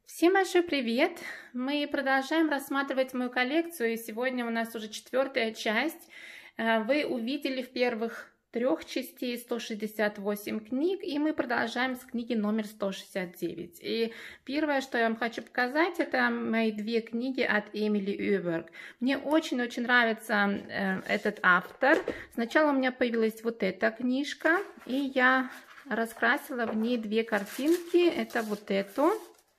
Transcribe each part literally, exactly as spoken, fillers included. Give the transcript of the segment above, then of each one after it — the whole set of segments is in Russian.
Всем большой привет! Мы продолжаем рассматривать мою коллекцию, и сегодня у нас уже четвертая часть. Вы увидели в первых трех частей сто шестьдесят восемь книг, и мы продолжаем с книги номер сто шестьдесят девять. И первое, что я вам хочу показать, это мои две книги от Эмили Öberg. Мне очень-очень нравится э, этот автор. Сначала у меня появилась вот эта книжка, и я раскрасила в ней две картинки. Это вот эту.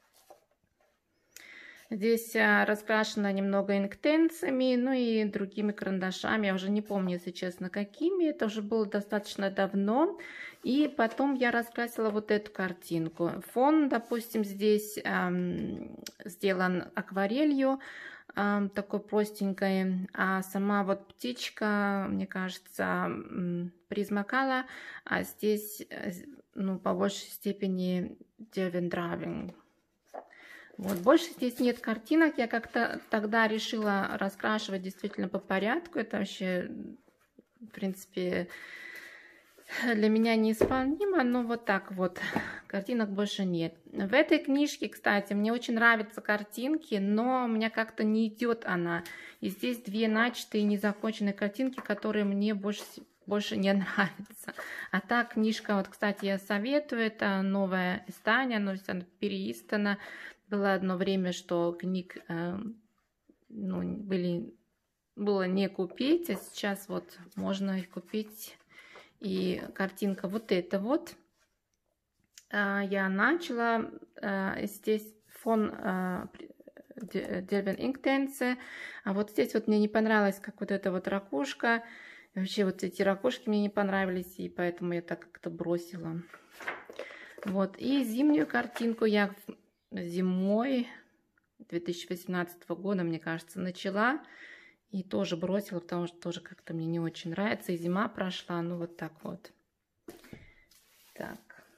Здесь раскрашено немного инктенсами, ну и другими карандашами. Я уже не помню, если честно, какими. Это уже было достаточно давно. И потом я раскрасила вот эту картинку. Фон, допустим, здесь эм, сделан акварелью, эм, такой простенькой. А сама вот птичка, мне кажется, призмакала. А здесь, ну, по большей степени Дервендравинг. Вот, больше здесь нет картинок. Я как-то тогда решила раскрашивать действительно по порядку. Это вообще, в принципе, для меня неисполнимо. Но вот так вот, картинок больше нет. В этой книжке, кстати, мне очень нравятся картинки, но у меня как-то не идет она. И здесь две начатые незаконченные картинки, которые мне больше больше не нравится. А та книжка, вот, кстати, я советую, это новое издание, но она переиздана. Было одно время, что книг э, ну, были, было не купить, а сейчас вот можно их купить. И картинка вот эта вот. Э, я начала, э, здесь фон э, Дервен Инктенсе, а вот здесь вот мне не понравилось, как вот эта вот ракушка. Вообще вот эти ракушки мне не понравились, и поэтому я так как-то бросила. Вот, и зимнюю картинку я зимой две тысячи восемнадцатого года, мне кажется, начала и тоже бросила, потому что тоже как-то мне не очень нравится. И зима прошла, ну вот так вот. Так.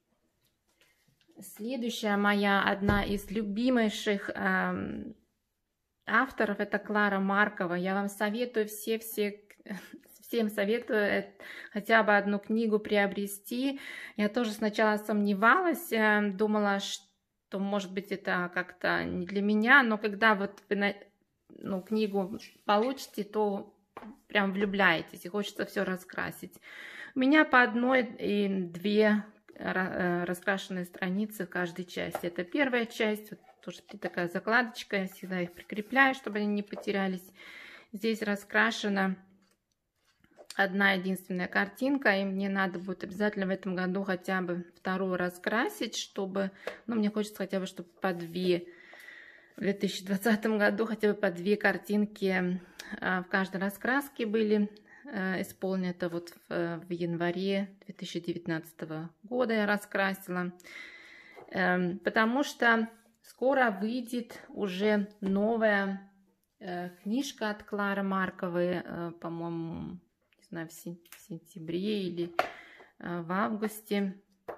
Следующая моя, одна из любимейших эм, авторов, это Клара Маркова. Я вам советую все-все... Всем советую хотя бы одну книгу приобрести. Я тоже сначала сомневалась, думала, что, может быть, это как-то не для меня, но когда вот вы ну, книгу получите, то прям влюбляетесь и хочется все раскрасить. У меня по одной и две раскрашенные страницы в каждой части. Это первая часть, вот тоже такая закладочка, я всегда их прикрепляю, чтобы они не потерялись. Здесь раскрашена одна единственная картинка, и мне надо будет обязательно в этом году хотя бы вторую раскрасить, чтобы, ну, мне хочется хотя бы, чтобы по две, в две тысячи двадцатом году хотя бы по две картинки в каждой раскраске были исполнены. Это вот в, в январе две тысячи девятнадцатого года я раскрасила, потому что скоро выйдет уже новая книжка от Клары Марковой, по-моему, в сентябре или в августе.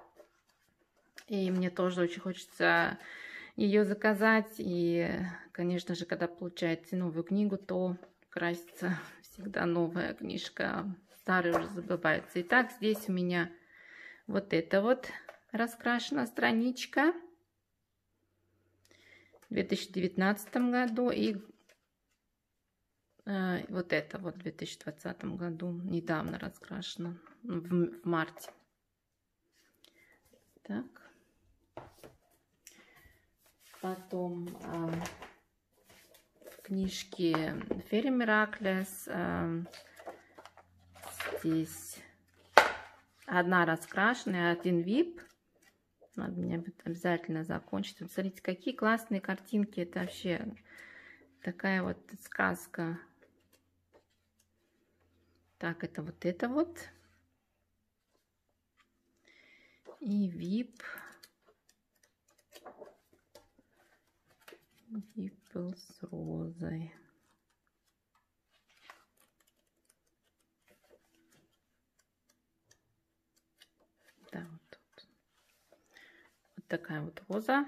И мне тоже очень хочется ее заказать. И, конечно же, когда получаете новую книгу, то красится всегда новая книжка. Старая уже забывается. Итак, здесь у меня вот эта вот раскрашена страничка в две тысячи девятнадцатом году. И вот это вот в две тысячи двадцатом году недавно раскрашено, в, в марте. Так. Потом э, книжки Fairy Miracles. Э, здесь одна раскрашенная, один вип. Надо мне обязательно закончить. Вот смотрите, какие классные картинки. Это вообще такая вот сказка. Так, это вот это вот. И вип. Вип был с розой. Да, вот тут. Вот такая вот роза.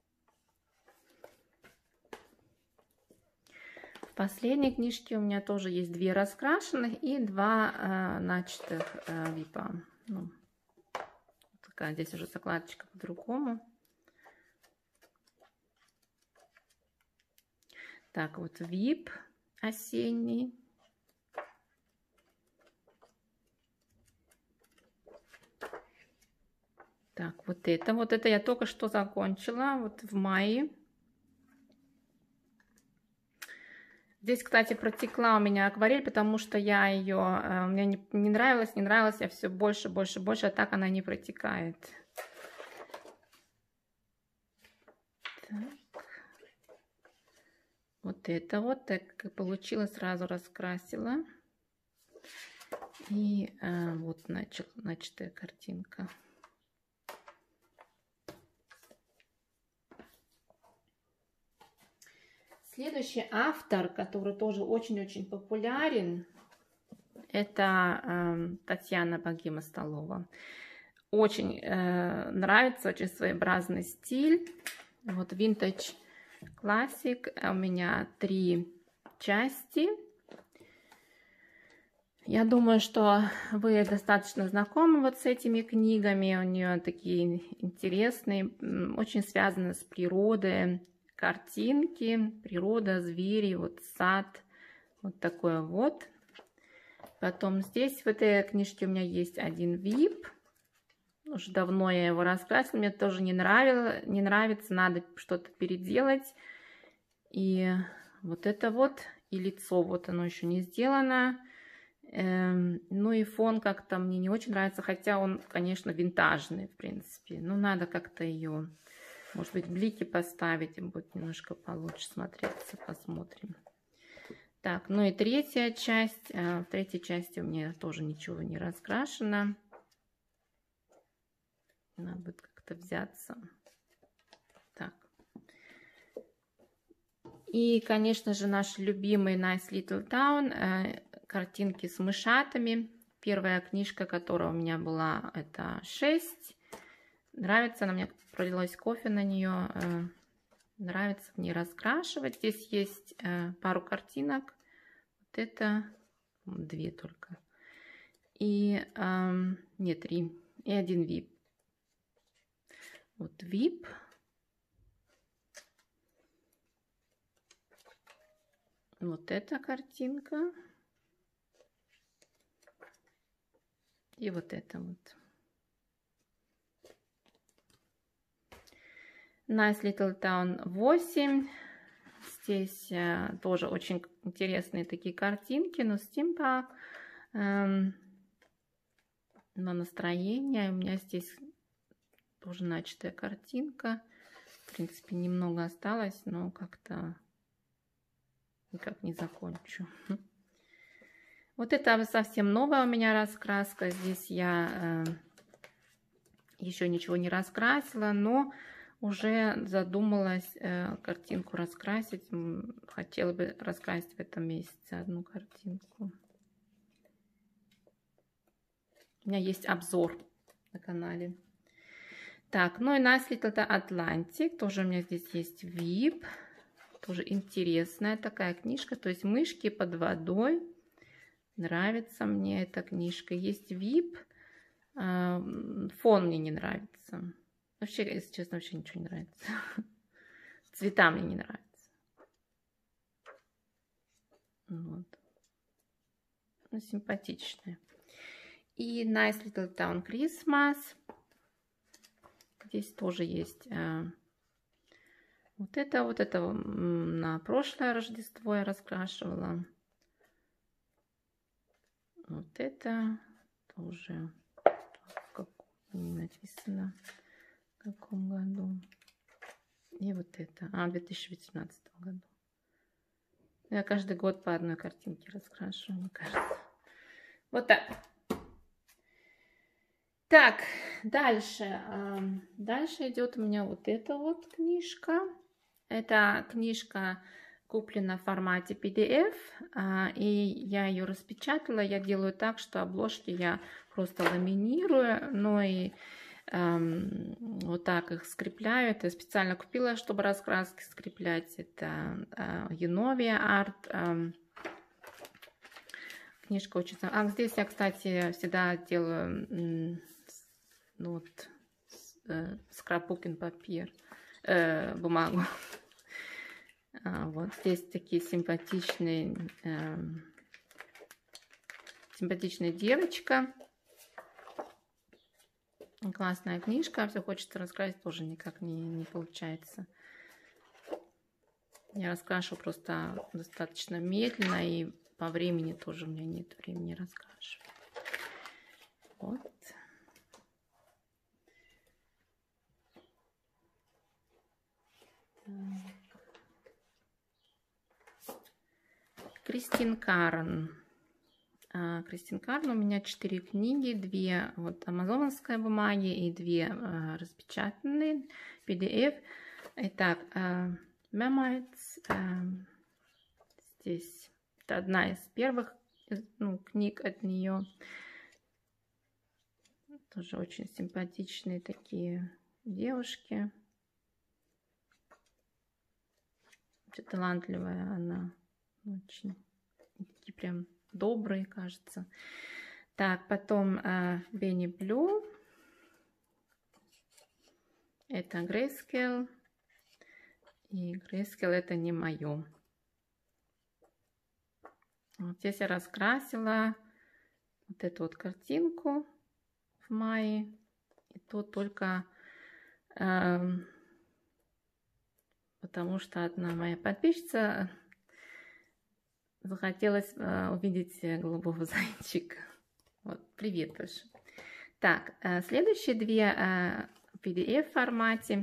В последней книжке у меня тоже есть две раскрашенных и два э, начатых э, випа. Ну, такая здесь уже закладочка по-другому. Так, вот вип осенний. Так, вот это, вот это я только что закончила, вот в мае. Здесь, кстати, протекла у меня акварель, потому что я ее, мне не, не нравилось, не нравилось, я все больше, больше, больше, а так она не протекает. Так. Вот это вот, так получилось, сразу раскрасила. И а, вот начал, начатая картинка. Следующий автор, который тоже очень-очень популярен, это э, Татьяна Богима-Столова. Очень э, нравится, очень своеобразный стиль. Вот Vintage Classic. У меня три части. Я думаю, что вы достаточно знакомы вот с этими книгами. У нее такие интересные, очень связаны с природой. Картинки, природа, звери, вот сад, вот такое вот. Потом здесь в этой книжке у меня есть один вип. Уже давно я его раскрасила, мне тоже не нравилось, не нравится, надо что-то переделать. И вот это вот, и лицо, вот оно еще не сделано. Эм, ну и фон как-то мне не очень нравится, хотя он, конечно, винтажный, в принципе. Но надо как-то ее... Может быть, блики поставить, и будет немножко получше смотреться. Посмотрим. Так, ну и третья часть. В третьей части у меня тоже ничего не раскрашено. Надо будет как-то взяться. Так. И, конечно же, наш любимый Nice Little Town. Картинки с мышатами. Первая книжка, которая у меня была, это шесть. Нравится она мне. Пролилось кофе на нее, э, нравится в ней раскрашивать. Здесь есть э, пару картинок, вот это две только, и э, не три, и один вип. Вот вип, вот эта картинка, и вот это вот. Nice Little Town восемь. Здесь э, тоже очень интересные такие картинки, но стимпанк, эм, на настроение. У меня здесь тоже начатая картинка. В принципе, немного осталось, но как-то никак не закончу. Вот это совсем новая у меня раскраска. Здесь я э, еще ничего не раскрасила, но уже задумалась э, картинку раскрасить. Хотела бы раскрасить в этом месяце одну картинку. У меня есть обзор на канале. Так, ну и Nice Little Atlantic. Тоже у меня здесь есть вип. Тоже интересная такая книжка. То есть мышки под водой. Нравится мне эта книжка. Есть вип. Э, фон мне не нравится. Вообще, если честно, вообще ничего не нравится. Цвета мне не нравятся. Вот. Ну, симпатичные. И Nice Little Town Christmas. Здесь тоже есть э, вот это, вот это на прошлое Рождество я раскрашивала. Вот это тоже, как не написано. В каком году? И вот это. А, в две тысячи восемнадцатом году. Я каждый год по одной картинке раскрашиваю, мне кажется. Вот так. Так, дальше. Дальше идет у меня вот эта вот книжка. Эта книжка куплена в формате пи ди эф. И я ее распечатала. Я делаю так, что обложки я просто ламинирую. Ну и Um, вот так их скрепляю. Это я специально купила, чтобы раскраски скреплять. Это uh, Юновия арт. Um, книжка очень... А здесь я, кстати, всегда делаю um, ну, вот, uh, скрапбукинг папир, uh, бумагу. А, вот здесь такие симпатичные, э, симпатичная девочка. Классная книжка. Все хочется раскрасить, тоже никак не, не получается. Я раскрашу просто достаточно медленно, и по времени тоже у меня нет времени раскрашивать. Вот. Кристин Карн. А, Кристин Карн, у меня четыре книги, две вот амазоновской бумаги и две а, распечатанные, пи ди эф. Итак, а, Memoirs. А, здесь это одна из первых, ну, книг от нее. Тоже очень симпатичные такие девушки. Очень талантливая она. Очень такие прям добрые, кажется. Так, потом э, Бенни Блю. Это Грейскейл. И Грейскейл это не мое. Вот здесь я раскрасила вот эту вот картинку в мае. И тут только э, потому что одна моя подписчица захотелось э, увидеть голубого зайчика. Вот, привет большой. Так, э, следующие две э, в пи ди эф формате.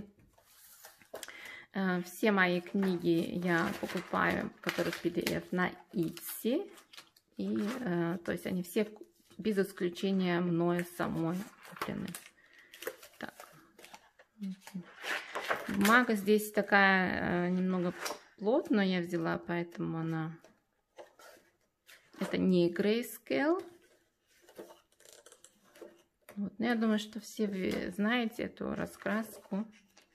Э, все мои книги я покупаю, которые в пи ди эф, на Etsy. И, э, то есть они все без исключения мною самой куплены. Так. Бумага здесь такая э, немного плотная я взяла, поэтому она... Это не Grayscale. Вот. Но я думаю, что все вы знаете эту раскраску.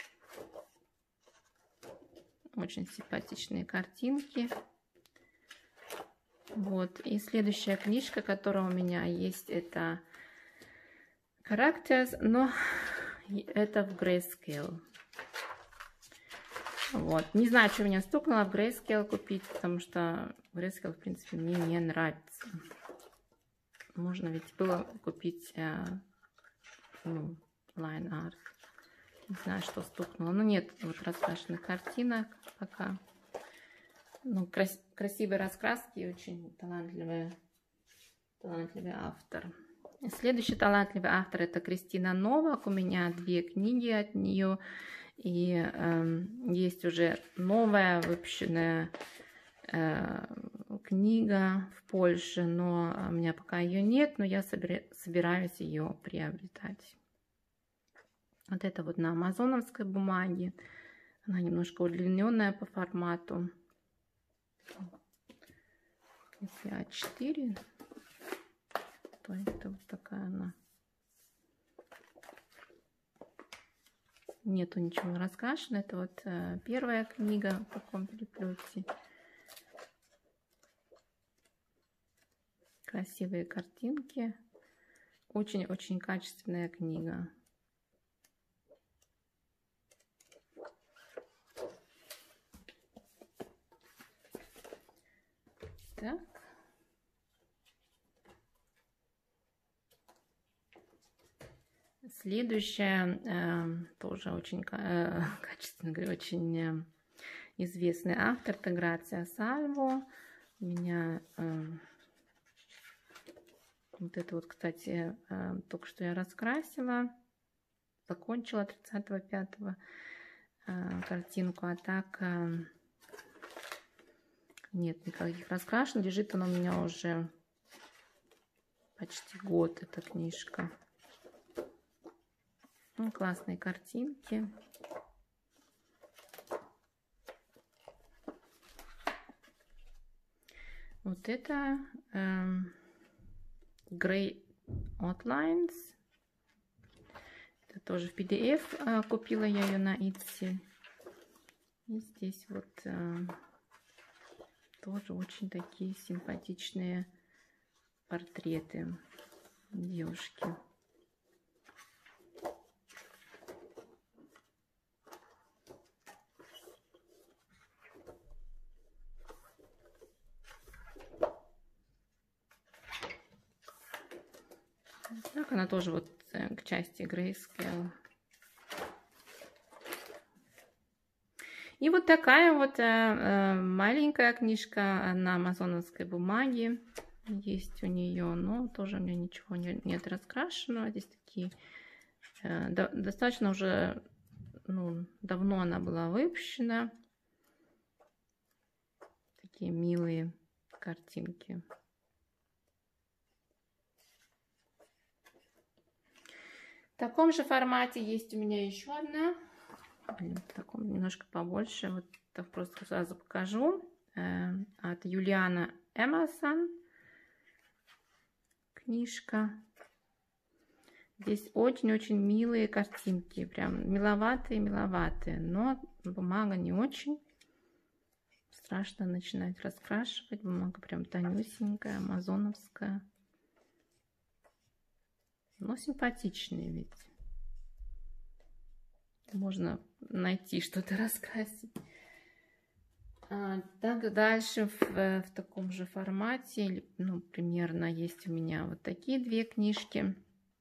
Очень симпатичные картинки. Вот. И следующая книжка, которая у меня есть, это Characters, но это в Grayscale. Вот. Не знаю, что меня стукнуло в Grayscale купить, потому что Grayscale, в принципе, мне не нравится. Можно ведь было купить э, ну, Line Art. Не знаю, что стукнуло. Ну, нет вот раскрашенных картинок пока. Ну, крас красивые раскраски и очень талантливый, талантливый автор. И следующий талантливый автор это Кристина Новак. У меня две книги от нее. И э, есть уже новая выпущенная э, книга в Польше, но у меня пока ее нет, но я собира собираюсь ее приобретать. Вот это вот на амазоновской бумаге. Она немножко удлиненная по формату. Если а четыре, то это вот такая она. Нету ничего раскрашено. Это вот э, первая книга в таком переплете. Красивые картинки. Очень-очень качественная книга. Так. Следующая, э, тоже очень э, качественно, говорю, очень э, известный автор, это Грация Сальво. У меня э, вот это вот, кстати, э, только что я раскрасила, закончила тридцатого пятого э, картинку, а так э, нет никаких раскрашен. Лежит она у меня уже почти год, эта книжка. Ну, классные картинки. Вот это э, Grey Outlines. Это тоже в пи ди эф. Э, купила я ее на Etsy. И здесь вот э, тоже очень такие симпатичные портреты девушки. Так, она тоже вот к части Grayscale. И вот такая вот э, маленькая книжка на амазоновской бумаге есть у нее, но тоже у меня ничего не, нет раскрашенного. Здесь такие э, до, достаточно уже, ну, давно она была выпущена. Такие милые картинки. В таком же формате есть у меня еще одна. В таком немножко побольше. Вот так просто сразу покажу. Э, от Юлиана Эмерсон. Книжка. Здесь очень-очень милые картинки. Прям миловатые-миловатые. Но бумага не очень. Страшно начинать раскрашивать. Бумага прям тонюсенькая, амазоновская. Но симпатичные ведь. Можно найти что-то раскрасить. А, так, дальше в, в таком же формате, ну, примерно есть у меня вот такие две книжки.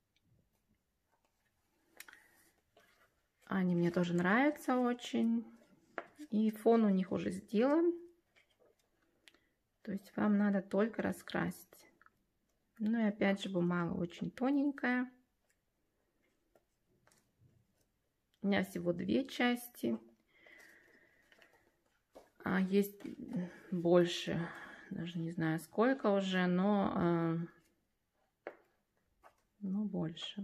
Они мне тоже нравятся очень. И фон у них уже сделан. То есть вам надо только раскрасить. Ну и опять же бумага очень тоненькая. У меня всего две части. А есть больше, даже не знаю сколько уже, но, но больше.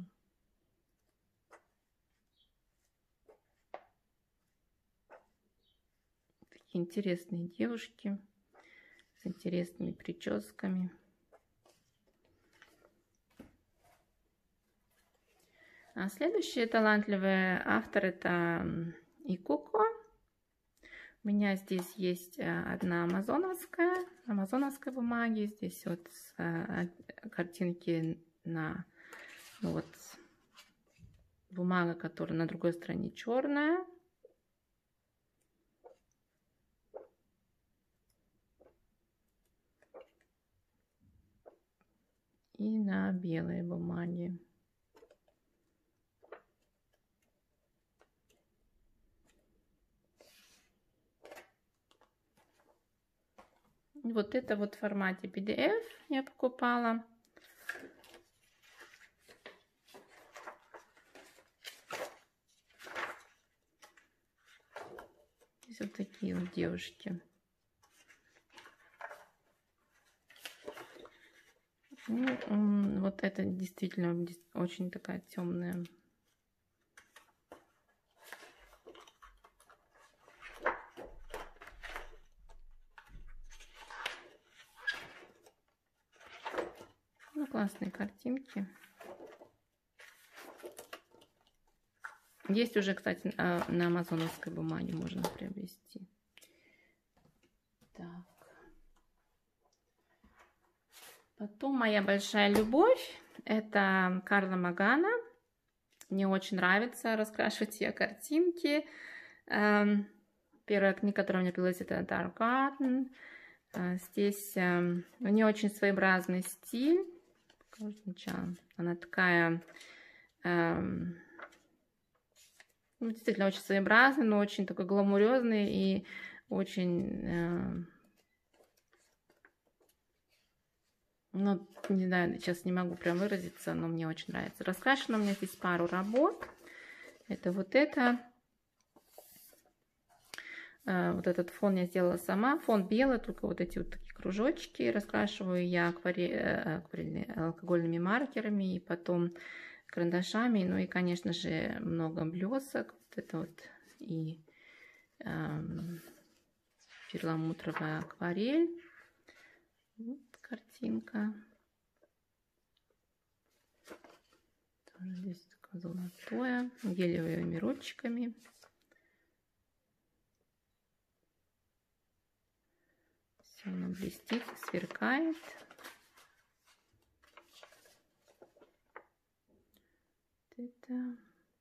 Такие интересные девушки с интересными прическами. А следующий талантливый автор — это Икуко. У меня здесь есть одна амазоновская, амазоновской бумаги. Здесь вот картинки на, ну вот, бумага, которая на другой стороне черная. И на белой бумаге. Вот это вот в формате пи ди эф я покупала. Здесь вот такие вот девушки. Ну, вот это действительно очень такая темная. Ну, классные картинки. Есть уже, кстати, на амазоновской бумаге можно приобрести. Так. Потом моя большая любовь — это Карла Магана. Мне очень нравится раскрашивать ее картинки. Первая книга, которая у меня появилась, это Dark Garden. Здесь у нее очень своеобразный стиль. Она такая, ну, действительно очень своеобразный, но очень такой гламурезный и очень, ну, не знаю, сейчас не могу прям выразиться, но мне очень нравится. Раскрашено у меня здесь пару работ. Это вот это. Вот этот фон я сделала сама. Фон белый, только вот эти вот такие кружочки. Раскрашиваю я акварель, алкогольными маркерами и потом карандашами. Ну и, конечно же, много блесок. Вот это вот и эм, перламутровая акварель. Вот картинка. Тоже здесь такое золотое. Гелевыми ручками. Она блестит, сверкает. Это.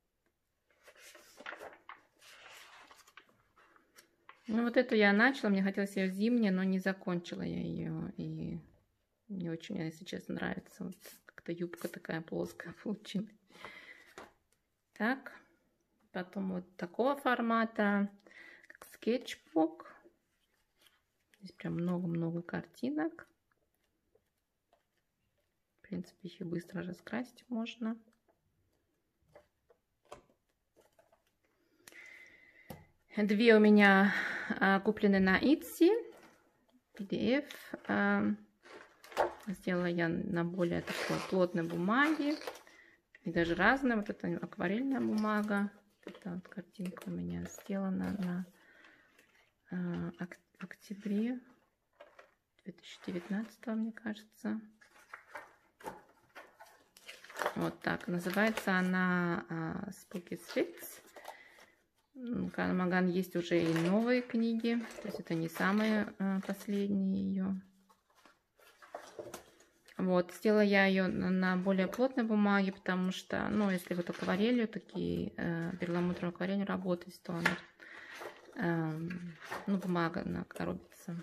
Ну вот эту я начала, мне хотелось ее зимнее, но не закончила я ее. И мне очень, если честно, нравится. Вот как-то юбка такая плоская получилась. Так, потом вот такого формата, как скетчбук. Здесь прям много-много картинок. В принципе, их и быстро раскрасить можно. Две у меня а, куплены на Etsy. пи ди эф. А, сделала я на более такой плотной бумаге. И даже разная. Вот это акварельная бумага. Эта вот картинка у меня сделана на а, ок в октябре две тысячи девятнадцатого, мне кажется. Вот так. Называется она а, Spooky Sweets. У Маган есть уже и новые книги. То есть это не самые а, последние ее. Вот. Сделала я ее на более плотной бумаге, потому что, ну, если вот акварелью, такие э, перламутровой акварелью работать, то она, э, ну, бумага она коробится.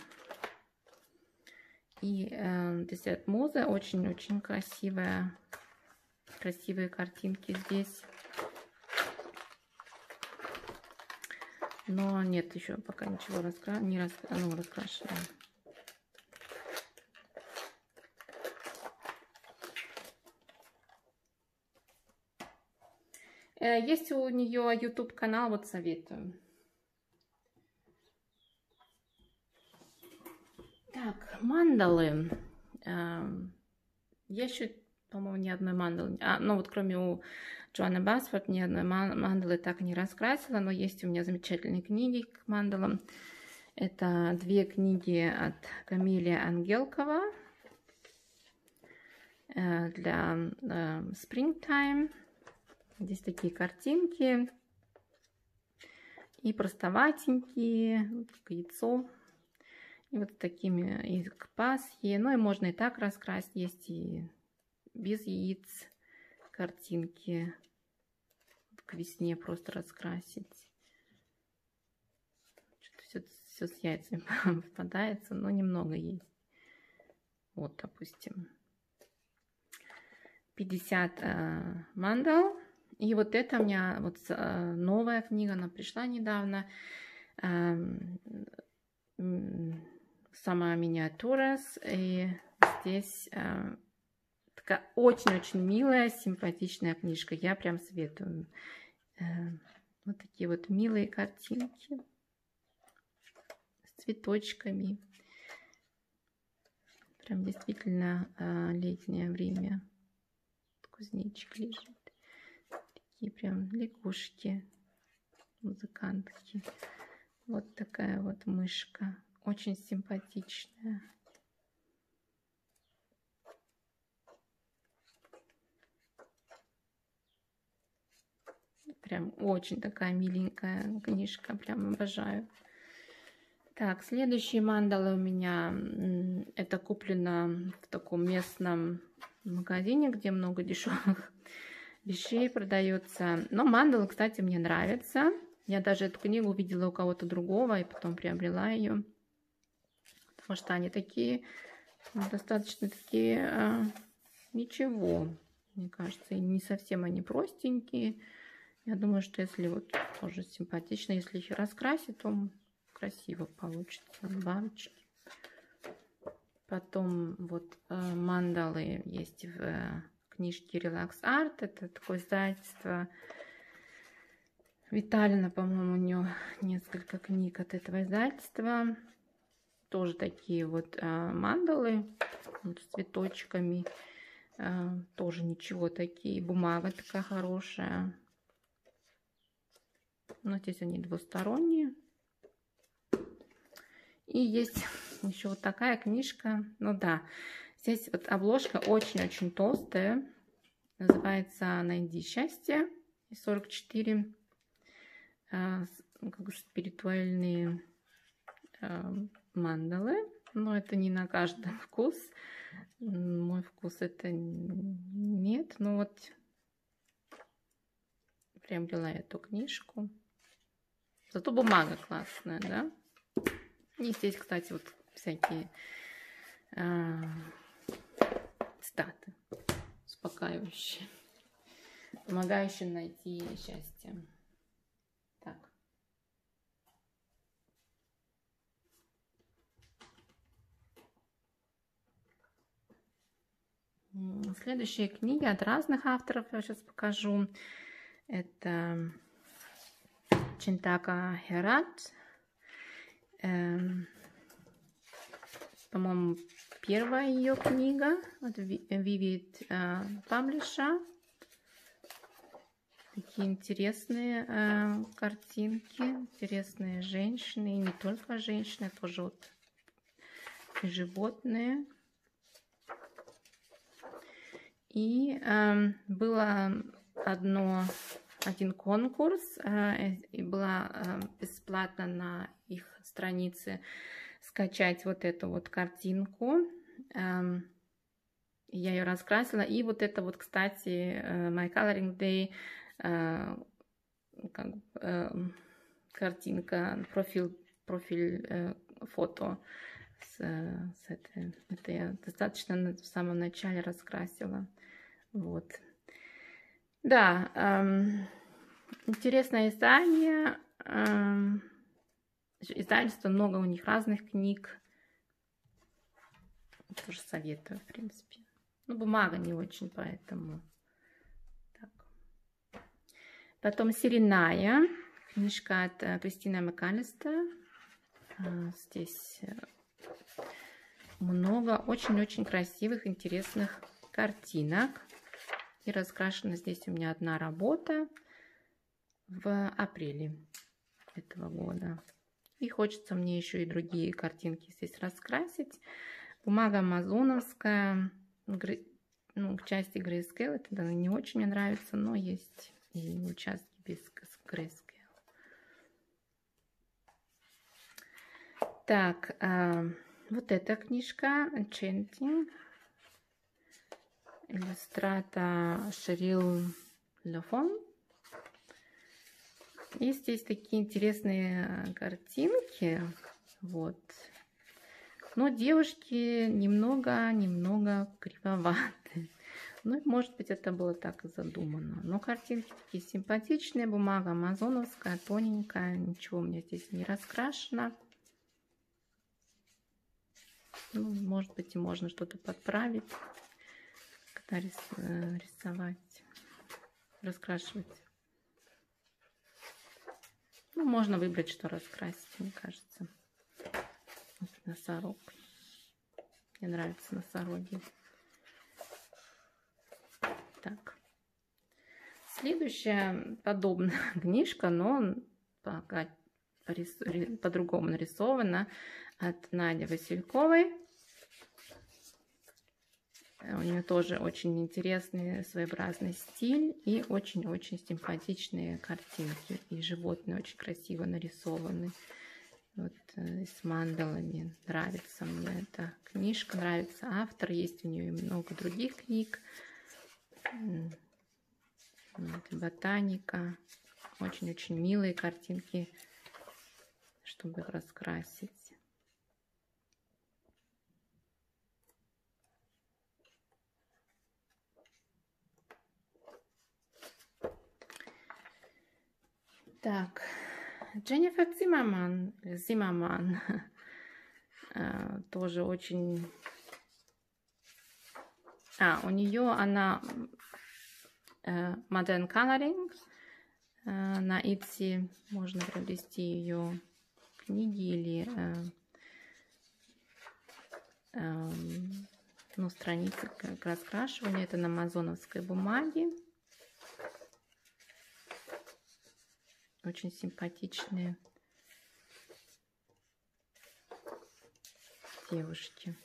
И э, здесь от Муза очень-очень красивая, красивые картинки здесь. Но нет еще пока ничего раскра... не раскра... ну, раскрашено. Есть у нее YouTube канал, вот советую. Так, мандалы. Я еще, по-моему, ни одной мандалы. А, ну вот кроме у Джоанны Басфорд ни одной мандалы так и не раскрасила, но есть у меня замечательные книги к мандалам. Это две книги от Камилия Ангелкова для Springtime. Здесь такие картинки и простоватенькие, вот как яйцо. И вот такими и к Пасхе. Ну и можно и так раскрасить. Есть и без яиц картинки. К весне просто раскрасить. Что-то все, все с яйцами попадается, но немного есть. Вот, допустим, пятьдесят э, мандал. И вот это у меня вот э, новая книга, она пришла недавно. Э, Сама миниатюра. И здесь э, такая очень-очень милая, симпатичная книжка. Я прям советую. Э, вот такие вот милые картинки с цветочками. Прям действительно э, летнее время. Кузнечик лежит. Такие прям лягушки, музыкантки. Вот такая вот мышка. Очень симпатичная. Прям очень такая миленькая книжка. Прям обожаю. Так, следующие мандалы у меня. Это куплено в таком местном магазине, где много дешевых вещей продается. Но мандалы, кстати, мне нравятся. Я даже эту книгу увидела у кого-то другого и потом приобрела ее. Потому что они такие, достаточно такие, а, ничего, мне кажется. И не совсем они простенькие. Я думаю, что если вот тоже симпатично, если их раскрасить, то красиво получится. Бабочки. Потом вот э, мандалы есть в э, книжке Relax Art. Это такое издательство. Виталина, по-моему, у нее несколько книг от этого издательства. Тоже такие вот э, мандалы вот, с цветочками. Э, тоже ничего такие. Бумага такая хорошая. Но здесь они двусторонние. И есть еще вот такая книжка. Ну да, здесь вот обложка очень-очень толстая. Называется «Найди счастье». И сорок четыре э, как спиритуальные э, мандалы. Но это не на каждый вкус. Мой вкус это нет. Но вот приобрела эту книжку. Зато бумага классная, да? И здесь, кстати, вот всякие э, цитаты. успокаивающее, помогающее найти счастье. Так. Следующие книги от разных авторов я сейчас покажу. Это Чинтака Херат. Эм, по-моему, первая ее книга от Vivid Publisher. Такие интересные э, картинки, интересные женщины, и не только женщины, тоже вот и животные. И э, было одно, один конкурс, э, и была э, бесплатно на их странице скачать вот эту вот картинку. Э, я ее раскрасила. И вот это вот, кстати, э, My Coloring Day, э, как, э, картинка, профиль, профиль э, фото. С, с этой, это я достаточно в самом начале раскрасила. Вот. Да, эм, интересное издание. Эм, издательство, много у них разных книг. Тоже советую, в принципе. Ну, бумага не очень, поэтому. Так. Потом Сиреная. Книжка от Кристины МакАлистер. Здесь много очень-очень красивых, интересных картинок. И раскрашена здесь у меня одна работа в апреле этого года. И хочется мне еще и другие картинки здесь раскрасить. Бумага амазоновская, ну, к части Grayscale. Это не очень мне нравится, но есть и участки без Grayscale. Так, вот эта книжка Enchanting. Иллюстрата Шерил Лефон. И здесь такие интересные картинки. Вот. Но девушки немного-немного кривоваты. Ну, может быть, это было так и задумано. Но картинки такие симпатичные. Бумага амазоновская, тоненькая. Ничего у меня здесь не раскрашено. Ну, может быть, и можно что-то подправить, когда рис, рисовать, раскрашивать. Ну, можно выбрать, что раскрасить, мне кажется. Вот носорог. Мне нравятся носороги. Так. Следующая подобная книжка, но пока по-другому нарисована, от Нади Васильковой. У нее тоже очень интересный своеобразный стиль и очень-очень симпатичные картинки. И животные очень красиво нарисованы. Вот с мандалами. Нравится мне эта книжка, нравится автор. Есть у нее и много других книг. Вот, ботаника. Очень-очень милые картинки, чтобы их раскрасить. Так, Дженнифер Зиммерман, Зиммерман тоже очень... А, у нее она Modern Coloring. На Etsy можно приобрести ее книги или ну, страницы к раскрашиванию. Это на амазоновской бумаге. Очень симпатичные девушки.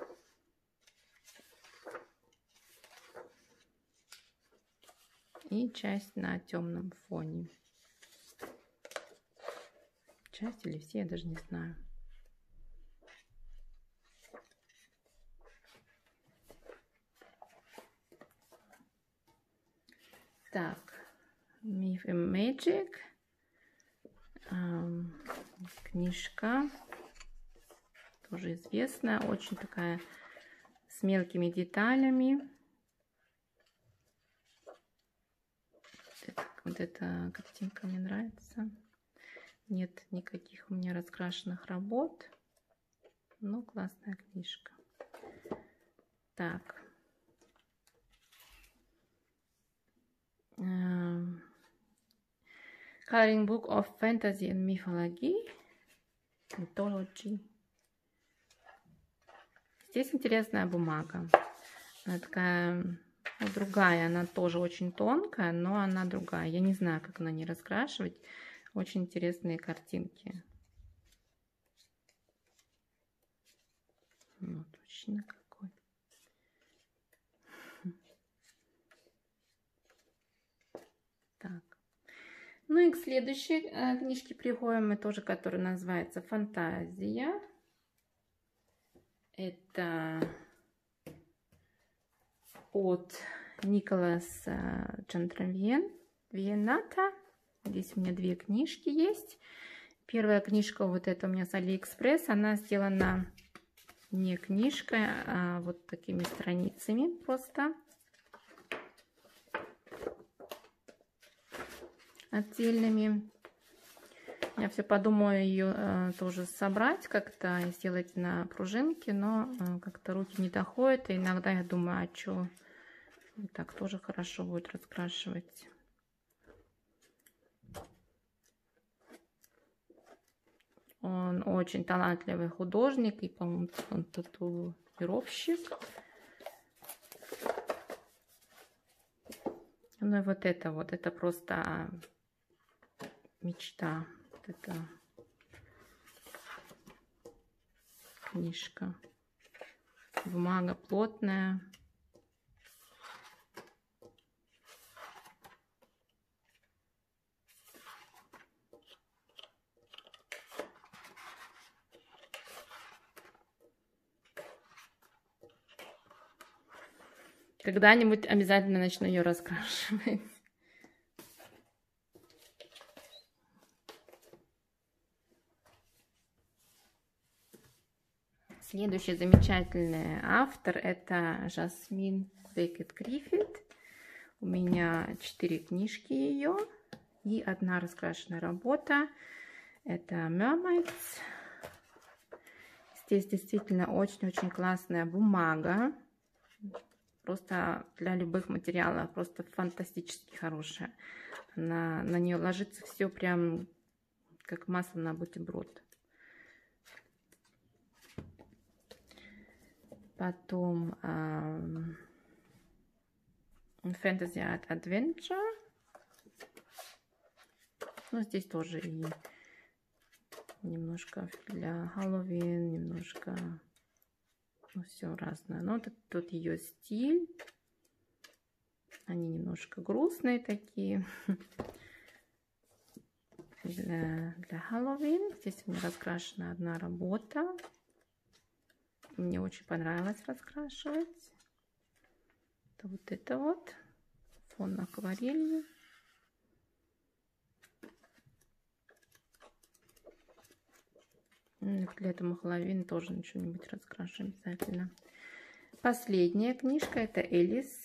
И часть на темном фоне. Часть или все, я даже не знаю. Так, Myth and Magic. Эм, книжка. Тоже известная. Очень такая с мелкими деталями. Вот эта картинка мне нравится. Нет никаких у меня раскрашенных работ. Ну, классная книжка. Так. Coloring Book of Fantasy and Mythology. Mythology. Здесь интересная бумага. Она такая, ну, другая. Она тоже очень тонкая, но она другая. Я не знаю, как на ней раскрашивать. Очень интересные картинки. Вот, мужчина какой. Так. Ну и к следующей э, книжке приходим мы тоже, которая называется «Фантазия». Это от Николаса Чандравиената. Здесь у меня две книжки есть. Первая книжка, вот эта у меня с Алиэкспресс, она сделана не книжкой, а вот такими страницами просто. Отдельными. Я все подумаю ее э, тоже собрать как-то и сделать на пружинке, но э, как-то руки не доходят. И иногда я думаю, а что, так тоже хорошо будет раскрашивать. Он очень талантливый художник и, по-моему, он татуировщик. Ну и вот это вот, это просто мечта. Вот эта книжка. Бумага плотная. Когда-нибудь обязательно начну ее раскрашивать. Следующий замечательный автор — это Жасмин Беккет-Гриффит. У меня четыре книжки ее и одна раскрашенная работа. Это Mermaids. Здесь действительно очень-очень классная бумага. Просто для любых материалов, просто фантастически хорошая. Она, на нее ложится все прям как масло на бутерброд. Потом эм, Fantasy Adventure. Ну, здесь тоже и немножко для Хэллоуин, немножко... Ну, все разное. Но тут, тут ее стиль. Они немножко грустные такие. Для, для Хэллоуин. Здесь у меня раскрашена одна работа. Мне очень понравилось раскрашивать. Это вот это вот. Фон акварелью. Для этого Хэллоуин тоже что-нибудь раскрашиваем обязательно. Последняя книжка — это Элис.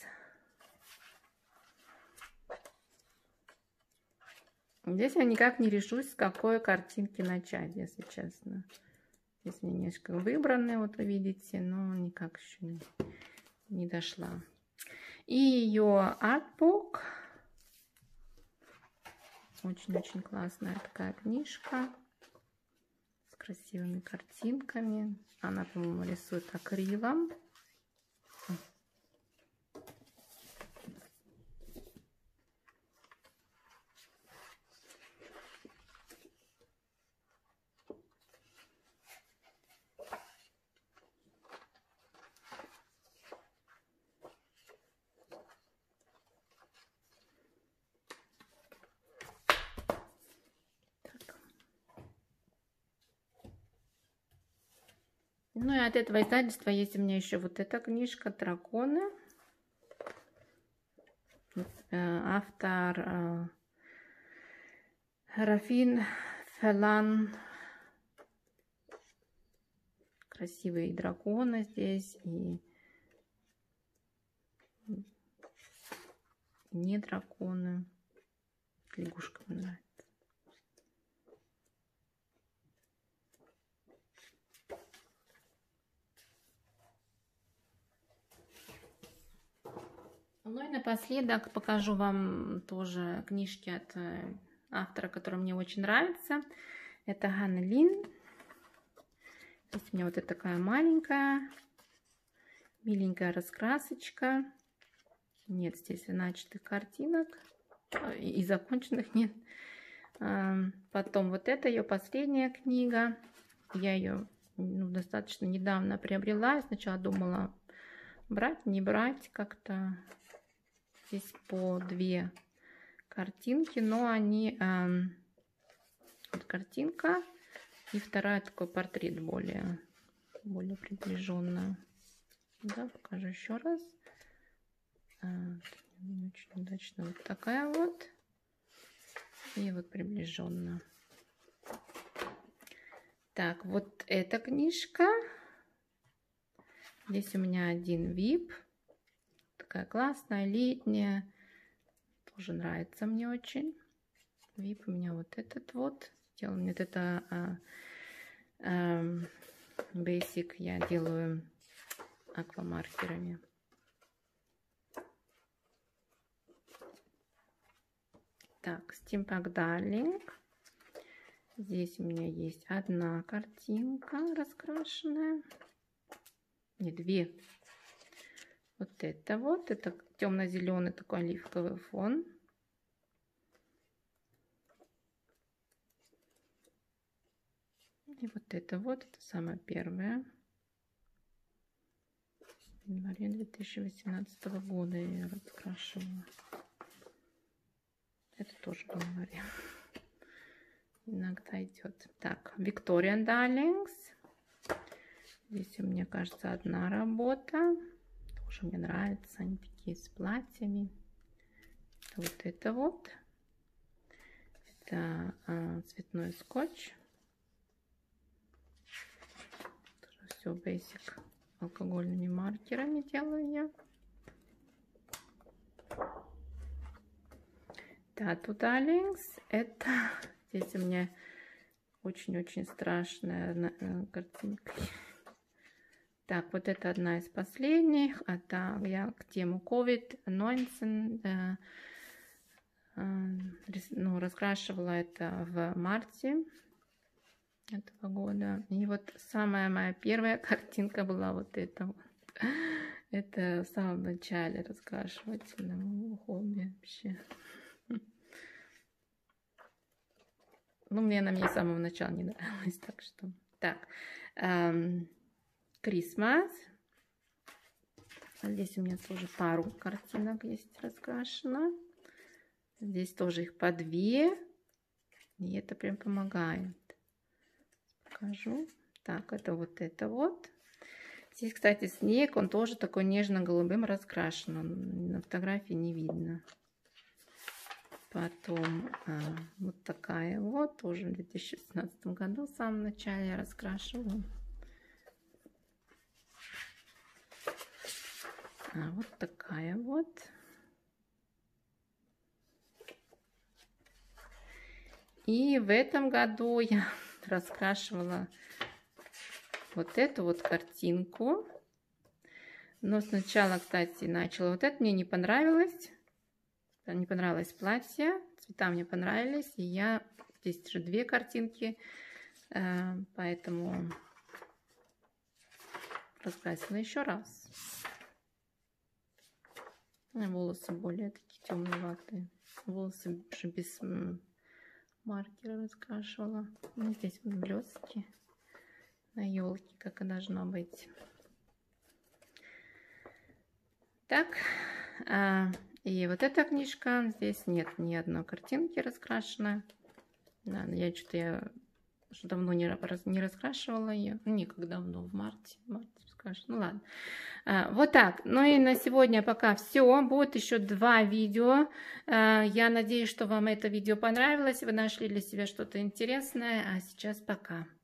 Здесь я никак не решусь, с какой картинки начать, если честно. Здесь у меня немножко выбраны, вот вы видите, но никак еще не, не дошла. И ее артбук. Очень-очень классная такая книжка. Красивыми картинками. Она, по-моему, рисует акрилом. Ну и от этого издательства есть у меня еще вот эта книжка «Драконы». Автор Рафин Фелан. Красивые драконы здесь и не драконы. с лягушками нравится. Ну и напоследок покажу вам тоже книжки от автора, который мне очень нравится. Это Ганна Лин. Здесь у меня вот эта такая маленькая, миленькая раскрасочка. Нет здесь начатых картинок. И законченных нет. Потом вот это ее последняя книга. Я ее ну, достаточно недавно приобрела. Сначала думала брать, не брать. Как-то здесь по две картинки, но они э, вот картинка и вторая такой портрет более более приближенно. Да, покажу еще раз. Не очень удачно. Вот такая вот. И вот приближенно. Так, вот эта книжка. Здесь у меня один вип. Такая классная, летняя. Тоже нравится мне очень. Вип у меня вот этот вот. Сделал мне вот это а, а, Basic. Я делаю аквамаркерами. Так, Steampunk Darling. Здесь у меня есть одна картинка раскрашенная. Не, две. Вот это вот. Это темно-зеленый такой оливковый фон. И вот это вот. Это самое первое. В январе две тысячи восемнадцатого года я ее раскрашивала. Это тоже в январе. Иногда идет. Так, Victorian Darlings. Здесь у меня, кажется, одна работа. Тоже мне нравится. Они такие с платьями. Вот это вот. Это а, цветной скотч. Тоже все basic. Алкогольными маркерами делаю я. Tattoo Darlings. Это здесь у меня очень-очень страшная картинка. Так, вот это одна из последних. Это я к тему ковид девятнадцать э, э, ну, раскрашивала это в марте этого года. И вот самая моя первая картинка была вот эта вот. Это в самом начале раскрашивательного хобби вообще. Ну, мне она мне с самого начала не нравилась, так что... Так, эм, Christmas. Здесь у меня тоже пару картинок есть раскрашено. Здесь тоже их по две. И это прям помогает. Покажу. Так, это вот это вот. Здесь, кстати, снег, он тоже такой нежно-голубым раскрашен. Он на фотографии не видно. Потом а, вот такая вот, тоже в две тысячи шестнадцатом году, в самом начале я раскрашивала. А вот такая вот. И в этом году я раскрашивала вот эту вот картинку. Но сначала, кстати, начала вот это, мне не понравилось. Не понравилось платье, цвета мне понравились, и я здесь уже две картинки, поэтому раскрасила еще раз. Волосы более такие темноватые, волосы уже без маркера раскрашивала. Ну, здесь вот блестки на елке, как и должно быть. Так. И вот эта книжка, здесь нет ни одной картинки раскрашенной. Да, я что-то я уже давно не, не раскрашивала ее. Ну, не как давно, в марте. В марте раскрашивала. Ну ладно. А, вот так. Ну и на сегодня пока все. Будет еще два видео. А, я надеюсь, что вам это видео понравилось. Вы нашли для себя что-то интересное. А сейчас пока.